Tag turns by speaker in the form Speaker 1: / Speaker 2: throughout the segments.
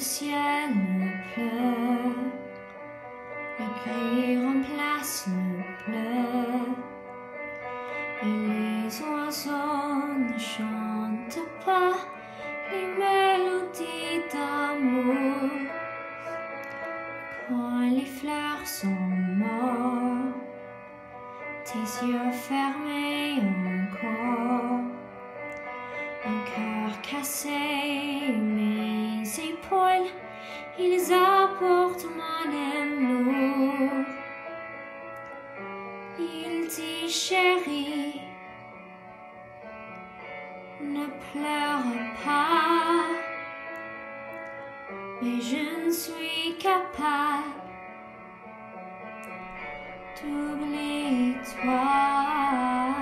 Speaker 1: ciel pleut, le gris remplace le bleu, et les oiseaux ne chantent pas les mélodies d'amour. Quand les fleurs sont morts, tes yeux fermés encore, un cœur cassé, mes épaules, ils apportent mon amour. Il dit chérie, ne pleure pas, mais je ne suis capable d'oublier toi.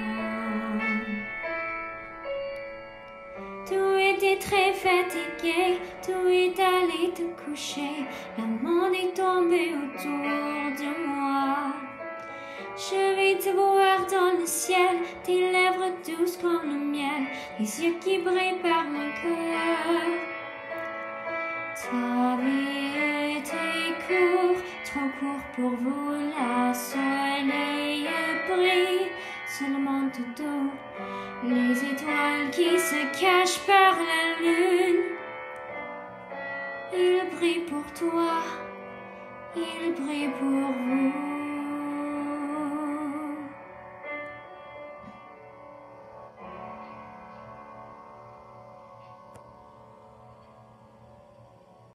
Speaker 1: Tu étais très fatigué, tu es allé te coucher, le monde est tombé autour de moi. Je vais te voir dans le ciel, tes lèvres douces comme le miel, les yeux qui brillent par mon cœur. Ta vie était court, trop court pour vous, la soleil brille seulement tout doux. Les étoiles qui se cachent par la lune, ils brillent pour toi, ils brillent pour vous.